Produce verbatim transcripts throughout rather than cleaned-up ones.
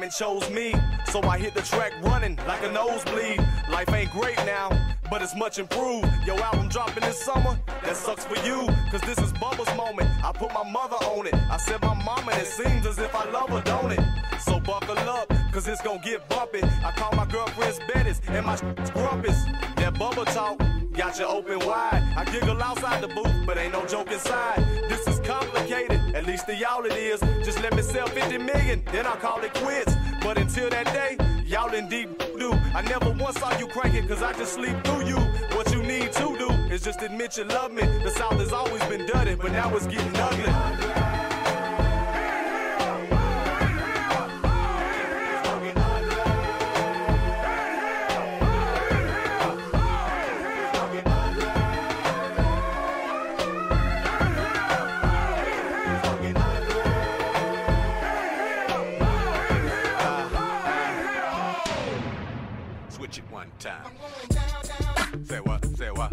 and chose me. So I hit the track running like a nosebleed. Life ain't great now, but it's much improved. Your album dropping this summer, that sucks for you. Cause this is Bubba's moment, I put my mother on it. I said my mama, and it seems as if I love her, don't it? So buckle up, cause it's gon' get bumpy. I call my girlfriend's Bettis, and my shit's grumpus. That Bubba talk got you open wide. I giggle outside the booth, but ain't no joke inside. This is complicated, at least to y'all it is. Just let me sell fifty million, then I'll call it quits. But until that day, y'all in deep do. I never once saw you crank it, cause I just sleep through you. What you need to do is just admit you love me. The South has always been dirty, but now it's getting ugly. Switch it one time. Say what? Say what?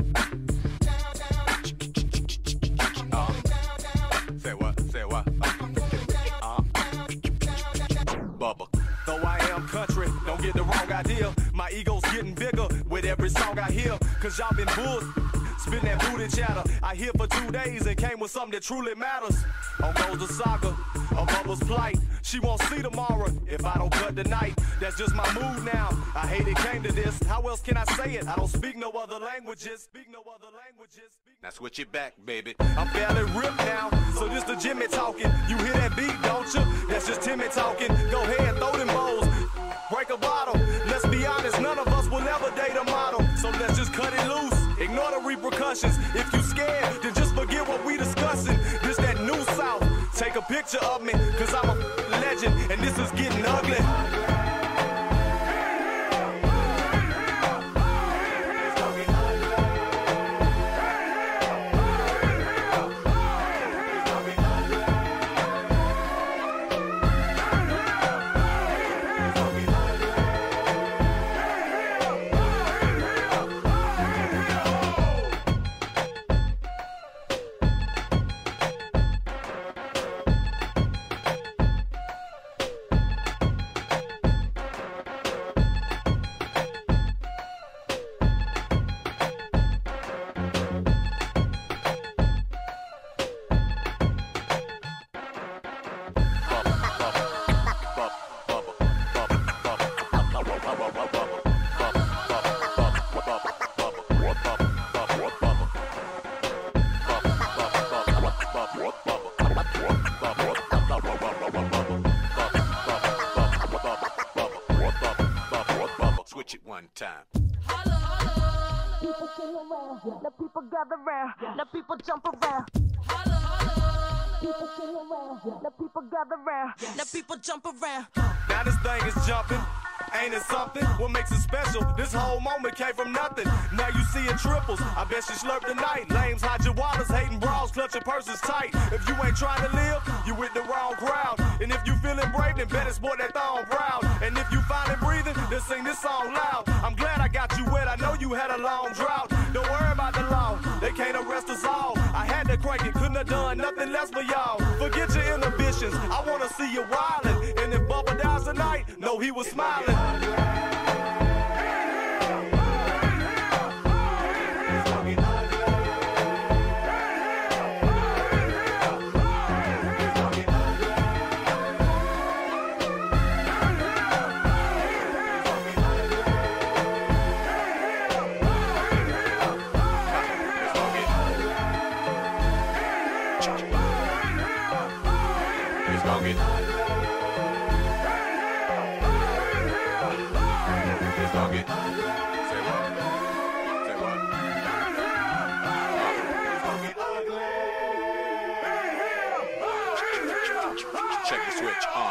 Uh, say what? Say what? Uh, Bubba. Though I am country, don't get the wrong idea. My ego's getting bigger with every song I hear. Cause y'all been bulls, spin that booty chatter. I here for two days and came with something that truly matters. On goes the saga of Bubba's plight. She won't see tomorrow if I don't cut tonight. That's just my mood now. I hate it came to this. How else can I say it? I don't speak no other languages. Speak no other languages. Speak now switch it back, baby. I'm fairly ripped now, so this the Jimmy talking. You hear that beat, don't you? That's just Timmy talking. Go ahead, throw them bowls, break a bottle. Let's be honest, none of us will ever date a model. So let's just cut it loose. Ignore the repercussions. If you scared, then just forget what we discussing. This that new South. Take a picture of me, cause I'm a legend, and this is getting ugly. Switch it one time. People sing around, the people gather round, the people jump around. People sing around, the people gather round, the people jump around. Now this thing is jumping, ain't it something? What makes it special? This whole moment came from nothing. Now you see it triples, I bet she slurped tonight. Lames, hide your wallets, hating bras, clutching purses tight. If you ain't trying to live, you with the wrong crowd. And if you feeling brave, then better sport that thong proud. And if you find it breathing, then sing this song loud. I'm glad I got you wet, I know you had a long drought. Don't worry about the law, they can't arrest us all. I had to crank it, couldn't have done nothing less for y'all. Forget your inhibitions, I wanna see you wildin'. And if Bubba dies tonight, know he was smiling. It's gonna get. It's gonna get. Say what? Say what? Check the switch. Uh.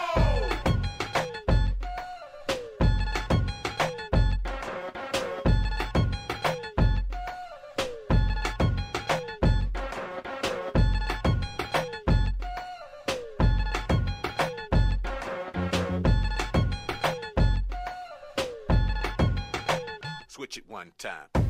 Switch it one time.